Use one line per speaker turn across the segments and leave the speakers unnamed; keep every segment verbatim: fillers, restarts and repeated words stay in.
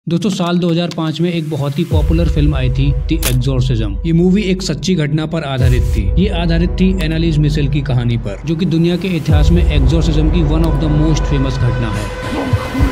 दोस्तों साल दो हज़ार पाँच में एक बहुत ही पॉपुलर फिल्म आई थी द एग्जॉर्सिज्म। ये मूवी एक सच्ची घटना पर आधारित थी। ये आधारित थी एनालिस मिशेल की कहानी पर, जो कि दुनिया के इतिहास में एग्जॉर्सिज्म की one of the most famous घटना है।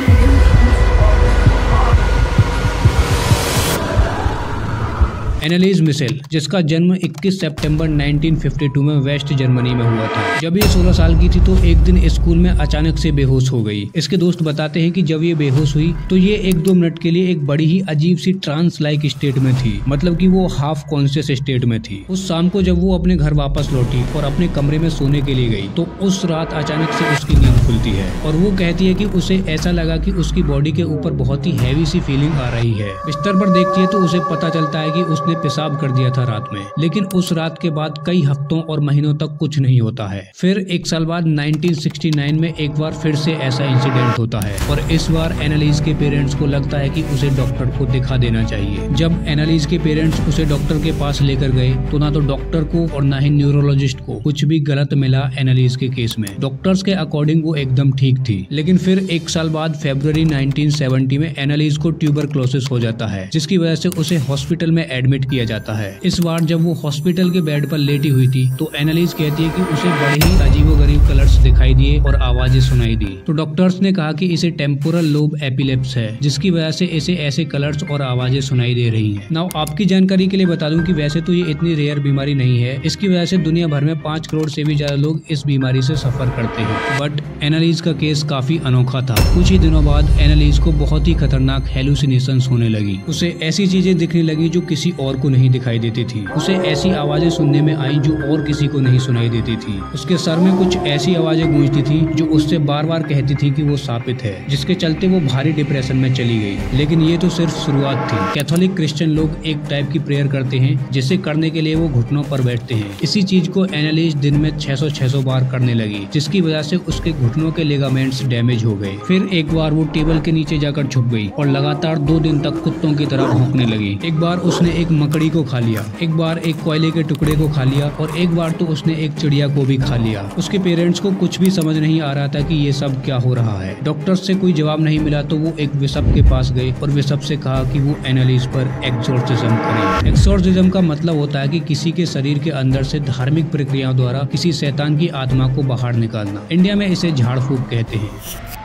एनालिस मिशेल, जिसका जन्म इक्कीस सितंबर उन्नीस सौ बावन में वेस्ट जर्मनी में हुआ था। जब ये सोलह साल की थी तो एक दिन स्कूल में अचानक से बेहोश हो गई। इसके दोस्त बताते हैं कि जब ये बेहोश हुई तो ये एक दो मिनट के लिए एक बड़ी ही अजीब सी ट्रांस लाइक स्टेट में थी, मतलब कि वो हाफ कॉन्शियस स्टेट में थी। उस शाम को जब वो अपने घर वापस लौटी और अपने कमरे में सोने के लिए गई तो उस रात अचानक से उसकी नींद खुलती है और वो कहती है कि उसे ऐसा लगा कि उसकी बॉडी के ऊपर बहुत ही हैवी सी फीलिंग आ रही है। बिस्तर पर देखती है तो उसे पता चलता है कि उसने पेशाब कर दिया था रात में, लेकिन उस रात के बाद कई हफ्तों और महीनों तक कुछ नहीं होता है। फिर एक साल बाद उन्नीस सौ उनहत्तर में एक बार फिर से ऐसा इंसिडेंट होता है और इस बार एनालिस के पेरेंट्स को लगता है कि उसे डॉक्टर को दिखा देना चाहिए। जब एनालिस के पेरेंट्स उसे डॉक्टर के पास लेकर गए तो ना तो डॉक्टर को और ना ही न्यूरोलॉजिस्ट को कुछ भी गलत मिला एनालिस के केस में। डॉक्टर्स के अकॉर्डिंग वो एकदम ठीक थी, लेकिन फिर एक साल बाद फरवरी उन्नीस सौ सत्तर में एनालिस को ट्यूबरक्लोसिस हो जाता है, जिसकी वजह से उसे हॉस्पिटल में एडमिट किया जाता है। इस बार जब वो हॉस्पिटल के बेड पर लेटी हुई थी तो एनालिस कहती है कि उसे बड़े ही अजीबोगरीब कलर्स दिखाई दिए और आवाजें सुनाई दी। तो डॉक्टर्स ने कहा कि इसे टेम्पोरल लोब एपिलेप्स है, जिसकी वजह से इसे ऐसे कलर्स और आवाजें सुनाई दे रही हैं। नाउ आपकी जानकारी के लिए बता दूं कि वैसे तो ये इतनी रेयर बीमारी नहीं है। इसकी वजह से दुनिया भर में पाँच करोड़ से भी ज्यादा लोग इस बीमारी से सफर करते हैं, बट एनालिस का केस काफी अनोखा था। कुछ ही दिनों बाद एनालिस को बहुत ही खतरनाक हेलुसिनेशंस होने लगी। उसे ऐसी चीजें दिखने लगी जो किसी और को नहीं दिखाई देती थी। उसे ऐसी आवाजें सुनने में आई जो और किसी को नहीं सुनाई देती थी। उसके सर में कुछ ऐसी आवाजें गूंजती थी जो उससे बार बार कहती थी कि वो शापित है, जिसके चलते वो भारी डिप्रेशन में चली गई। लेकिन ये तो सिर्फ शुरुआत थी। कैथोलिक क्रिश्चियन लोग एक टाइप की प्रेयर करते हैं, जिसे करने के लिए वो घुटनों पर बैठते हैं। इसी चीज को एनालिस दिन में छह सौ छह सौ बार करने लगी, जिसकी वजह से उसके घुटनों के लिगामेंट्स डैमेज हो गए। फिर एक बार वो टेबल के नीचे जाकर छुप गई और लगातार दो दिन तक कुत्तों की तरह भौंकने लगी। एक बार उसने एक मकड़ी को खा लिया, एक बार एक कोयले के टुकड़े को खा लिया और एक बार तो उसने एक चिड़िया को भी खा लिया। उसके पेरेंट्स को कुछ भी समझ नहीं आ रहा था कि ये सब क्या हो रहा है। डॉक्टर्स से कोई जवाब नहीं मिला तो वो एक बिशप के पास गए और बिशप से कहा कि वो एनालिस पर एक्सोर्सिज्म करें। एक्सोर्सिज्म का मतलब होता है कि किसी के शरीर के अंदर से धार्मिक प्रक्रियाओं द्वारा किसी शैतान की आत्मा को बाहर निकालना। इंडिया में इसे झाड़ फूक कहते हैं।